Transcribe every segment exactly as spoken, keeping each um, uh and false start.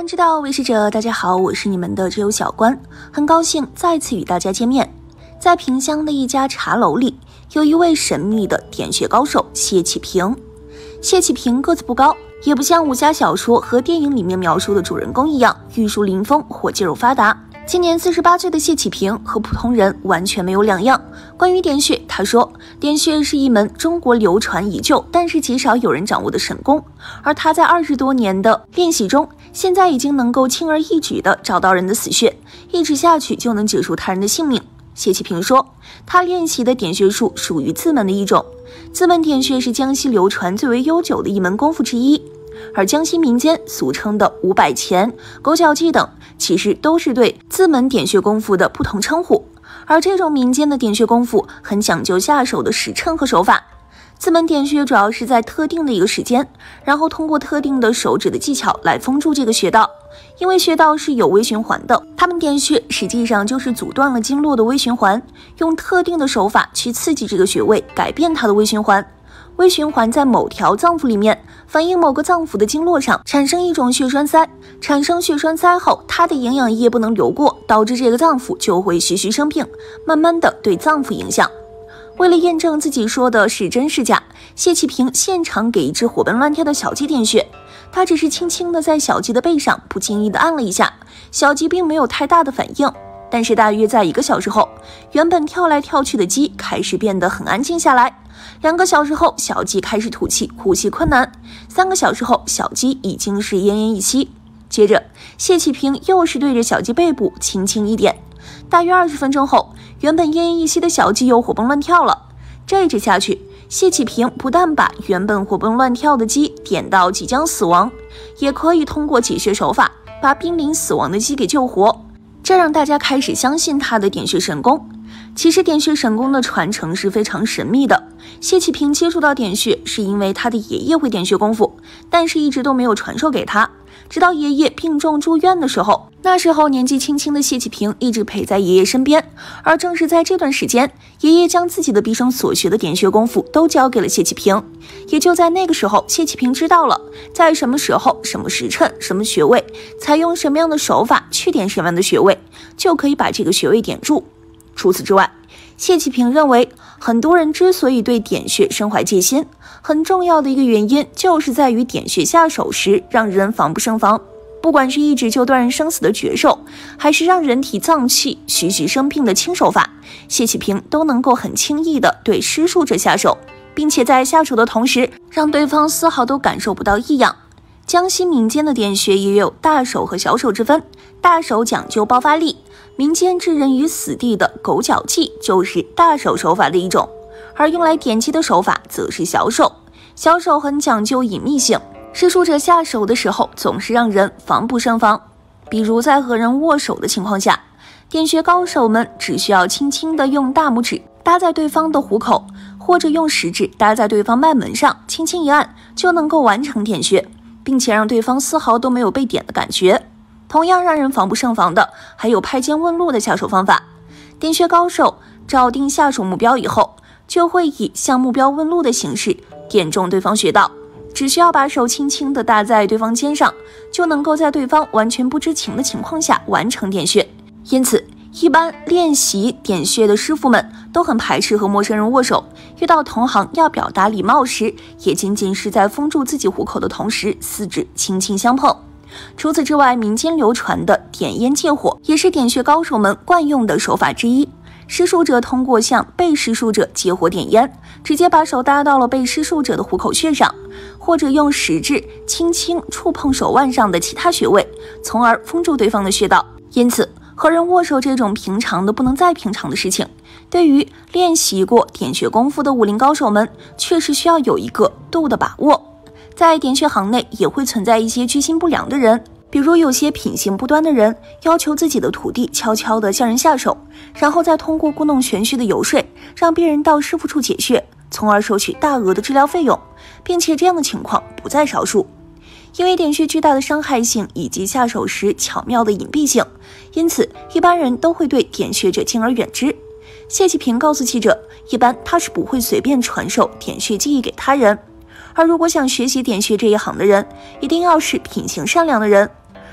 观之道，为师者，大家好，我是你们的知友小关，很高兴再次与大家见面。在萍乡的一家茶楼里，有一位神秘的点穴高手谢启平。谢启平个子不高，也不像武侠小说和电影里面描述的主人公一样玉树临风或肌肉发达。今年四十八岁的谢启平和普通人完全没有两样。关于点穴，他说，点穴是一门中国流传已久，但是极少有人掌握的神功。而他在二十多年的练习中，现在已经能够轻而易举地找到人的死穴，一指下去就能结束他人的性命。谢启平说，他练习的点穴术属于自门的一种，自门点穴是江西流传最为悠久的一门功夫之一。而江西民间俗称的五百钱、狗脚技等，其实都是对自门点穴功夫的不同称呼。而这种民间的点穴功夫很讲究下手的时辰和手法。自门点穴主要是在特定的一个时间，然后通过特定的手指的技巧来封住这个穴道。因为穴道是有微循环的，他们点穴实际上就是阻断了经络的微循环，用特定的手法去刺激这个穴位，改变它的微循环。微循环在某条脏腑里面反映某个脏腑的经络上，产生一种血栓塞，产生血栓塞后，它的营养液不能流过，导致这个脏腑就会徐徐生病，慢慢的对脏腑影响。为了验证自己说的是真是假，谢启平现场给一只活蹦乱跳的小鸡点穴。他只是轻轻的在小鸡的背上不经意的按了一下，小鸡并没有太大的反应。但是大约在一个小时后，原本跳来跳去的鸡开始变得很安静下来。两个小时后，小鸡开始吐气，呼吸困难。三个小时后，小鸡已经是奄奄一息。接着，谢启平又是对着小鸡背部轻轻一点。大约二十分钟后，原本奄奄一息的小鸡又活蹦乱跳了。这一指下去，谢启平不但把原本活蹦乱跳的鸡点到即将死亡，也可以通过解穴手法把濒临死亡的鸡给救活。这让大家开始相信他的点穴神功。其实点穴神功的传承是非常神秘的。谢启平接触到点穴是因为他的爷爷会点穴功夫，但是一直都没有传授给他。直到爷爷病重住院的时候，那时候年纪轻轻的谢启平一直陪在爷爷身边，而正是在这段时间，爷爷将自己的毕生所学的点穴功夫都交给了谢启平。也就在那个时候，谢启平知道了在什么时候、什么时辰、什么穴位，采用什么样的手法去点什么样的穴位，就可以把这个穴位点住。除此之外，谢启平认为，很多人之所以对点穴身怀戒心，很重要的一个原因就是在于点穴下手时让人防不胜防。不管是一指就断人生死的绝手，还是让人体脏器徐徐生病的轻手法，谢启平都能够很轻易地对施术者下手，并且在下手的同时让对方丝毫都感受不到异样。江西民间的点穴也有大手和小手之分，大手讲究爆发力，民间置人于死地的狗脚技就是大手手法的一种，而用来点击的手法则是小手。小手很讲究隐秘性，施术者下手的时候总是让人防不胜防。比如在和人握手的情况下，点穴高手们只需要轻轻地用大拇指搭在对方的虎口，或者用食指搭在对方脉门上，轻轻一按就能够完成点穴，并且让对方丝毫都没有被点的感觉。同样让人防不胜防的还有拍肩问路的下手方法。点穴高手找定下手目标以后，就会以向目标问路的形式点中对方穴道，只需要把手轻轻地搭在对方肩上，就能够在对方完全不知情的情况下完成点穴。因此一般练习点穴的师傅们都很排斥和陌生人握手，遇到同行要表达礼貌时，也仅仅是在封住自己虎口的同时，四指轻轻相碰。除此之外，民间流传的点烟借火也是点穴高手们惯用的手法之一。施术者通过向被施术者借火点烟，直接把手搭到了被施术者的虎口穴上，或者用食指轻轻触碰手腕上的其他穴位，从而封住对方的穴道。因此和人握手这种平常的不能再平常的事情，对于练习过点穴功夫的武林高手们确实需要有一个度的把握。在点穴行内也会存在一些居心不良的人，比如有些品行不端的人要求自己的徒弟悄悄地向人下手，然后再通过故弄玄虚的游说让别人到师傅处解穴，从而收取大额的治疗费用，并且这样的情况不在少数。因为点穴巨大的伤害性以及下手时巧妙的隐蔽性，因此一般人都会对点穴者敬而远之。谢启平告诉记者，一般他是不会随便传授点穴技艺给他人，而如果想学习点穴这一行的人，一定要是品行善良的人。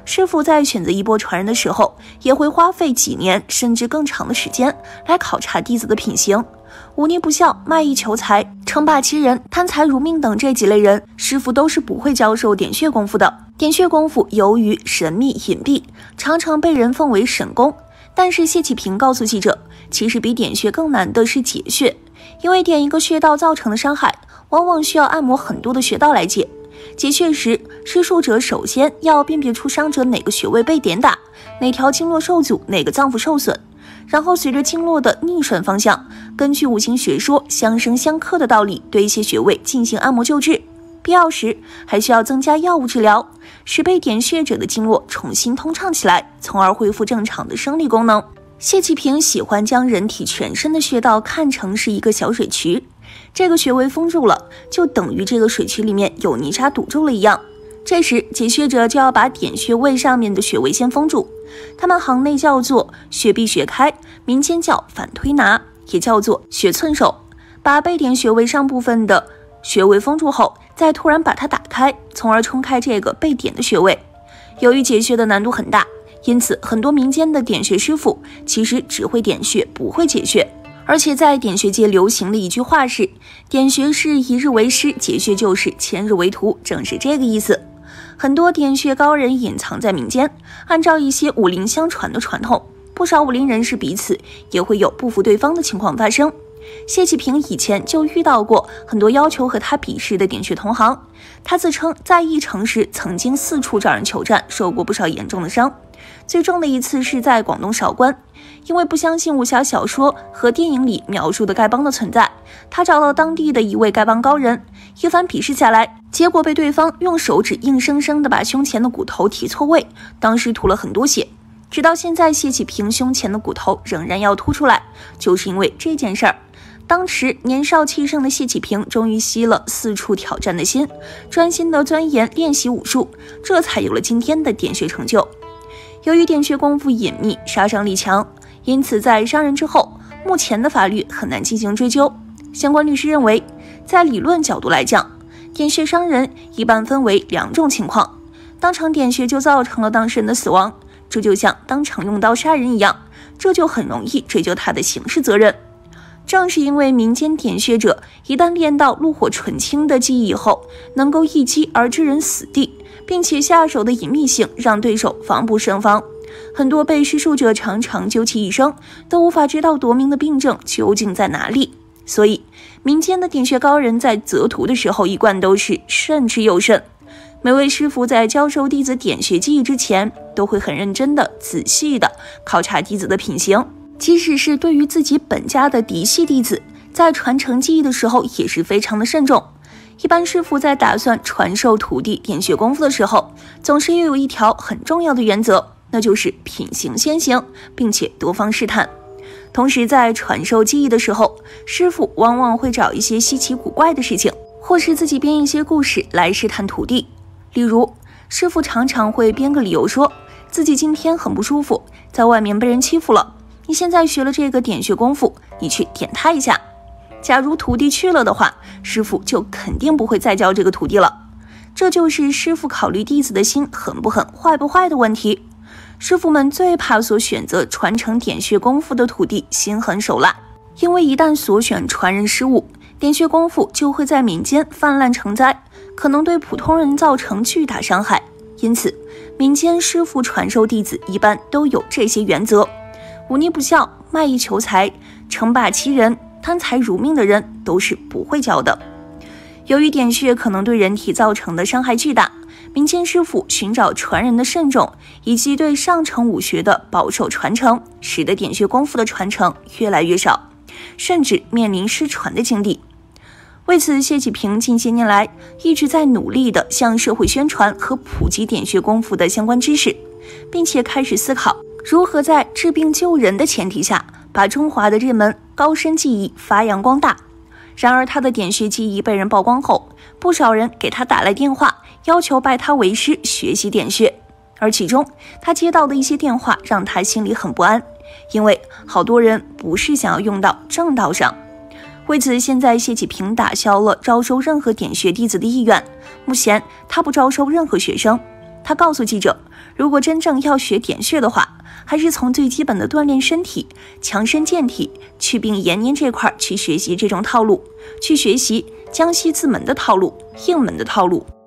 师傅在选择一波传人的时候，也会花费几年甚至更长的时间来考察弟子的品行。忤逆不孝、卖艺求财、称霸欺人、贪财如命等这几类人，师傅都是不会教授点穴功夫的。点穴功夫由于神秘隐蔽，常常被人奉为神功。但是谢启平告诉记者，其实比点穴更难的是解穴，因为点一个穴道造成的伤害，往往需要按摩很多的穴道来解。解穴时，施术者首先要辨别出伤者哪个穴位被点打，哪条经络受阻，哪个脏腑受损，然后随着经络的逆顺方向，根据五行学说相生相克的道理，对一些穴位进行按摩救治。必要时还需要增加药物治疗，使被点穴者的经络重新通畅起来，从而恢复正常的生理功能。谢启平喜欢将人体全身的穴道看成是一个小水渠，这个穴位封住了，就等于这个水渠里面有泥沙堵住了一样。这时解穴者就要把点穴位上面的穴位先封住，他们行内叫做穴闭穴开，民间叫反推拿，也叫做穴寸手。把被点穴位上部分的穴位封住后，再突然把它打开，从而冲开这个被点的穴位。由于解穴的难度很大，因此很多民间的点穴师傅其实只会点穴，不会解穴。而且在点穴界流行的一句话是，点穴是一日为师，解穴就是千日为徒，正是这个意思。很多点穴高人隐藏在民间，按照一些武林相传的传统，不少武林人士彼此也会有不服对方的情况发生。谢启平以前就遇到过很多要求和他比试的点穴同行，他自称在义城时曾经四处找人求战，受过不少严重的伤。最重的一次是在广东韶关，因为不相信武侠小说和电影里描述的丐帮的存在，他找到当地的一位丐帮高人，一番比试下来，结果被对方用手指硬生生地把胸前的骨头提错位，当时吐了很多血。直到现在，谢启平胸前的骨头仍然要凸出来，就是因为这件事儿。当时年少气盛的谢启平终于熄了四处挑战的心，专心的钻研练习武术，这才有了今天的点穴成就。由于点穴功夫隐秘，杀伤力强，因此在伤人之后，目前的法律很难进行追究。相关律师认为，在理论角度来讲，点穴伤人一般分为两种情况：当场点穴就造成了当事人的死亡，这就像当场用刀杀人一样，这就很容易追究他的刑事责任。正是因为民间点穴者一旦练到炉火纯青的技艺后，能够一击而致人死地，并且下手的隐秘性让对手防不胜防，很多被施术者常常究其一生都无法知道夺命的病症究竟在哪里。所以民间的点穴高人在择徒的时候一贯都是慎之又慎，每位师傅在教授弟子点穴技艺之前，都会很认真的仔细的考察弟子的品行，即使是对于自己本家的嫡系弟子，在传承技艺的时候也是非常的慎重。一般师傅在打算传授徒弟点穴功夫的时候，总是又有一条很重要的原则，那就是品行先行，并且多方试探。同时在传授技艺的时候，师傅往往会找一些稀奇古怪的事情，或是自己编一些故事来试探徒弟。例如，师傅常常会编个理由，说自己今天很不舒服，在外面被人欺负了，你现在学了这个点穴功夫，你去点他一下。假如徒弟去了的话，师傅就肯定不会再教这个徒弟了。这就是师傅考虑弟子的心狠不狠、坏不坏的问题。师傅们最怕所选择传承点穴功夫的徒弟心狠手辣，因为一旦所选传人失误，点穴功夫就会在民间泛滥成灾，可能对普通人造成巨大伤害。因此，民间师傅传授弟子一般都有这些原则：忤逆不孝、卖艺求财、称霸欺人、贪财如命的人都是不会教的。由于点穴可能对人体造成的伤害巨大，民间师傅寻找传人的慎重，以及对上乘武学的保守传承，使得点穴功夫的传承越来越少，甚至面临失传的境地。为此，谢启平近些年来一直在努力地向社会宣传和普及点穴功夫的相关知识，并且开始思考如何在治病救人的前提下，把中华的这门高深技艺发扬光大。然而他的点穴技艺被人曝光后，不少人给他打来电话，要求拜他为师学习点穴。而其中他接到的一些电话让他心里很不安，因为好多人不是想要用到正道上。为此，现在谢启平打消了招收任何点穴弟子的意愿，目前他不招收任何学生。他告诉记者， 如果真正要学点穴的话，还是从最基本的锻炼身体、强身健体、祛病延年这块去学习这种套路，去学习江西自门的套路、应门的套路。